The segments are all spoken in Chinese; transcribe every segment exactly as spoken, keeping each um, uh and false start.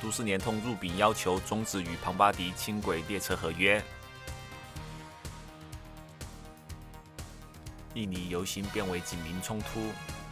都市联通入禀要求终止与庞巴迪轻轨列车合约。印尼游行变为警民冲突。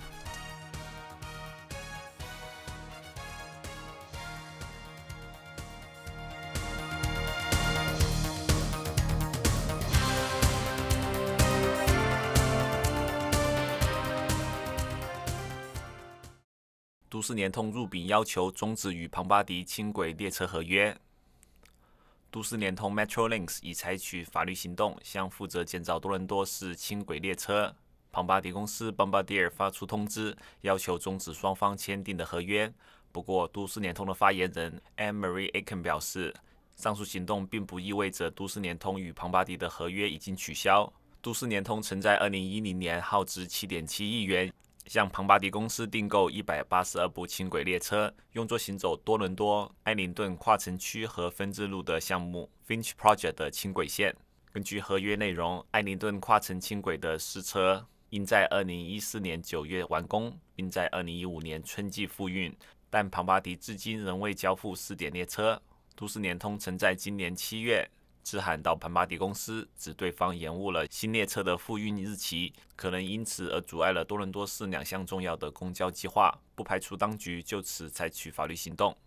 都市联通入禀要求终止与庞巴迪轻轨列车合约。都市联通 Metrolinx 已采取法律行动，向负责建造多伦多市轻轨列车庞巴迪公司 Bombardier 发出通知，要求终止双方签订的合约。不过，都市联通的发言人 Anne-Marie Aiken 表示，上述行动并不意味着都市联通与庞巴迪的合约已经取消。都市联通曾在二零一零年耗资 七点七亿元。向庞巴迪公司订购一百八十二部轻轨列车，用作行走多伦多、艾灵顿跨城区和分支路的项目 Finch Project 的轻轨线。根据合约内容，艾灵顿跨城轻轨的试车应在二零一四年九月完工，并在二零一五年春季复运，但庞巴迪至今仍未交付试点列车。都市联通曾在今年七月致函到庞巴迪公司，指对方延误了新列车的复运日期，可能因此而阻碍了多伦多市两项重要的公交计划，不排除当局就此采取法律行动。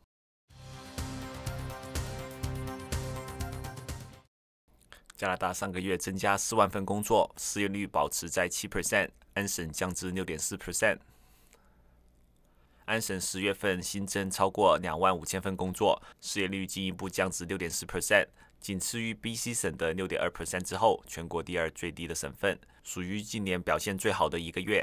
加拿大上个月增加四万份工作，失业率保持在 百分之七， 安省降至 百分之六点四。安省十月份新增超过两万五千份工作，失业率进一步降至 百分之六点四。仅次于 B C 省的 百分之六点二 之后，全国第二最低的省份，属于今年表现最好的一个月。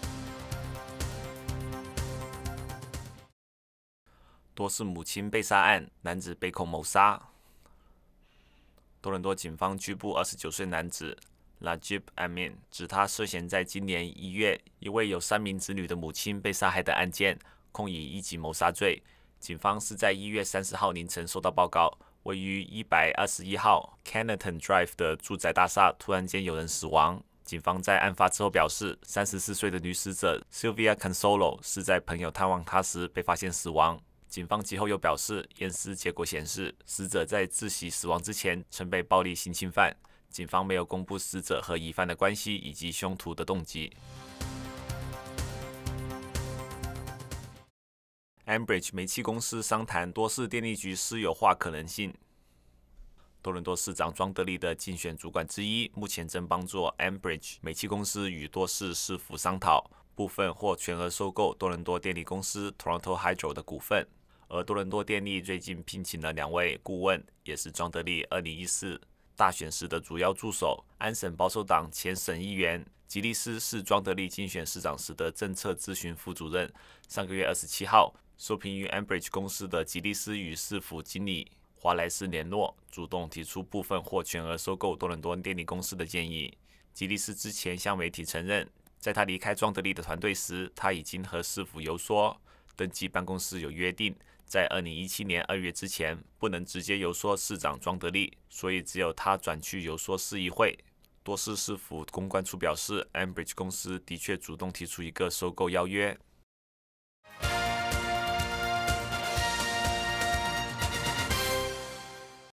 多是母亲被杀案，男子被控谋杀。多伦多警方拘捕二十九岁男子 Najib Amin， 指他涉嫌在今年一月一位有三名子女的母亲被杀害的案件，控以一级谋杀罪。警方是在一月三十号凌晨收到报告。位于一百二十一号 Canton Drive 的住宅大厦突然间有人死亡。警方在案发之后表示，三十四岁的女死者 Sylvia Consolo 是在朋友探望她时被发现死亡。警方其后又表示，验尸结果显示，死者在窒息死亡之前曾被暴力性侵犯。警方没有公布死者和疑犯的关系以及凶徒的动机。Enbridge 煤气公司商谈多市电力局私有化可能性。多伦多市长庄德利的竞选主管之一，目前正帮助 Enbridge 煤气公司与多市市府商讨部分或全额收购多伦多电力公司 Toronto Hydro 的股份。而多伦多电力最近聘请了两位顾问，也是庄德利二零一四大选时的主要助手。安省保守党前省议员吉利斯是庄德利竞选市长时的政策咨询副主任。上个月二十七号，受聘于 Enbridge 公司的吉利斯与市府经理华莱士联络，主动提出部分或全额收购多伦多电力公司的建议。吉利斯之前向媒体承认，在他离开庄德利的团队时，他已经和市府游说，登记办公室有约定，在二零一七年二月之前不能直接游说市长庄德利，所以只有他转去游说市议会。多市市府公关处表示 ，Enbridge 公司的确主动提出一个收购邀约。